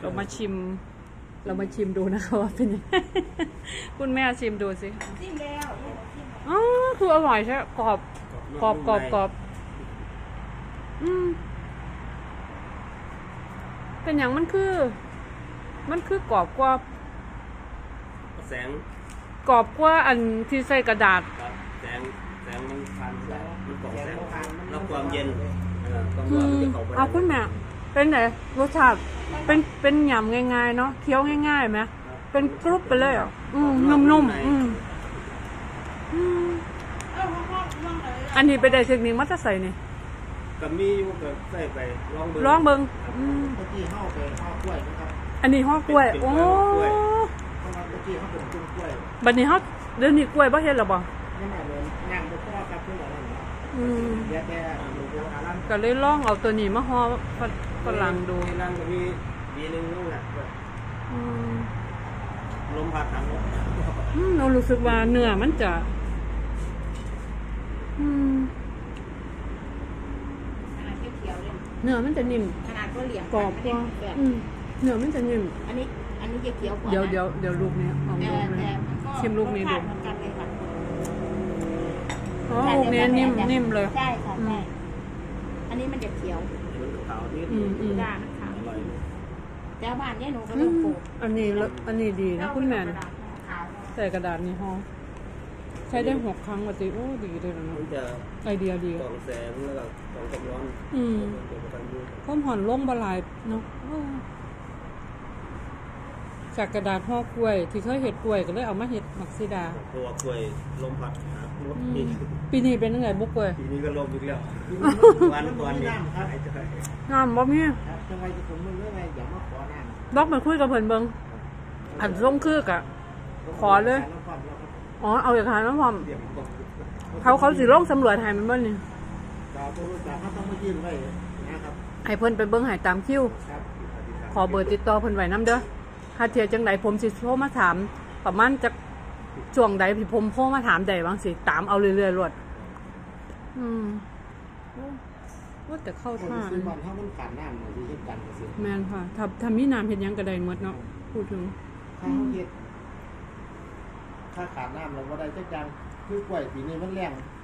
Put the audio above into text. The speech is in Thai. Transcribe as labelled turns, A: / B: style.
A: เรามาชิมดูนะคะว่าเป็นยังไงคุณแม่ชิมดูสิชิมแล้วอ๋อคืออร่อยใช่กรอบเป็นอย่างมันคือกรอบกว่า
B: แสง
A: กรอบกว่าอันที่ใส่กระดาษ
B: แสงมันผ่านมันกรอบแสงแล้วความเย็นความร้อนมันจะเข้าไป
A: เอาคุณแม่เป็นไงรสชาติเป็นหยำง่ายๆเนาะเคี้ยวง่ายๆไหมเป็นกรุบไปเลยอ่ะนุ่มอันนี้ไปได้เทคนิคมัตใส่นี่
B: กับมีอยู่กับใส่ไป
A: ลองเบิ้ง
C: ที่ห่อไปห่อกล้วยนะครับ
A: อันนี้ห่อกล้วยโอ้บัดนี้ห่อเดี๋ยวนี้กล้วยบ่เห็นหรอบ่
C: นี่แหละเลยย่างบุกพ่อครับเพื่อนอะไรเนี่ย
A: ก็เลยลองเอาตัวนี้มาห่อฝรั่งดู
B: รั่งก็มีดีนึงนู่นแหละลมพัดทาง
A: เรารู้สึกว่าเนื้อมันจะเนื้อมันจะนิ่มกรอบกว่าเนื้อมันจะนิ่ม
D: อันนี้จะเขียวกว่า
A: เดี๋ยวลูกนี้เอาลูกนี้ชิมลูกนี้ดูอ๋อลูกนี้นิ่มเลย
D: ใช่ค่ะใช่อันนี้มันจะเขียว
B: ขาวนิด
D: ด่างขาวเจ้าบ้านเนี่ยหนูก็ต้องปลูก
A: อันนี้ดีนะคุณแม่ใส่กระดาษนี่ห่อใช้ได้6 ครั้งปกติโอ้ดีเลยนะไอเดียดี
B: กล่องแสงแล้วก็กล่องกำร้อน
A: ข้าวห่อนล่มบลายเนาะจากกระดาษห่อกล้วยที่เคยเห็ดกล้วยก็เลยเอามาเห็ดมักซิดา
B: ตัวกล้วยลมพัด
A: ปีนี้เป็นยังไงบุกกล้วย
B: ปีนี้ก็ลมอีกแล้ววันนี้
A: น้ำบ่มี
C: จังไงจะผมมึงเรื่องไงอย่ามาขอน้
A: ำบอกมาคุยกับเพิ่นเบิ่งอันส่งคือกะขอเลยอ๋อเอาอย่างไรน้ำพร้อมเขาสิลงสำรวจให้มันบ้างนี่ให้เพิ่นไปเบิ่งให้ตามคิวขอเบอร์ติดต่อเพิ่นไว้น้ำเด้อถ้าเทียจังใดผมสิโทรมาถามประมาณจะช่วงใดพี่ผมโทรมาถามใดบางสิตามเอาเรื่อยๆรวดว่าแต่เข้าท่าแม่นค่ะถ้ามีน้ำเห็นยังกระไดหมดเนาะพูดถึง
C: ถ้าขาดน้ำเราก็ได้จังคือกล้วยปีนี้มันแรง